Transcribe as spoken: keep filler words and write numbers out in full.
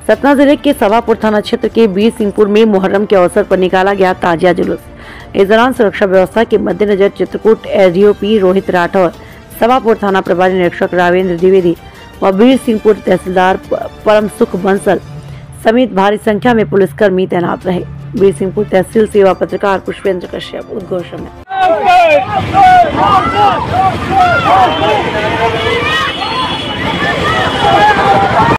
सतना जिले के सभापुर थाना क्षेत्र के बीर सिंहपुर में मुहर्रम के अवसर पर निकाला गया ताजिया जुलूस। इस दौरान सुरक्षा व्यवस्था के मद्देनजर चित्रकूट एसडीओपी रोहित राठौर, सभापुर थाना प्रभारी निरीक्षक रावेंद्र द्विवेदी व बीर सिंहपुर तहसीलदार परम सुख बंसल समेत भारी संख्या में पुलिसकर्मी तैनात रहे। बीर सिंहपुर तहसील सेवा पत्रकार पुष्पेंद्र कश्यप उद्घोषण में।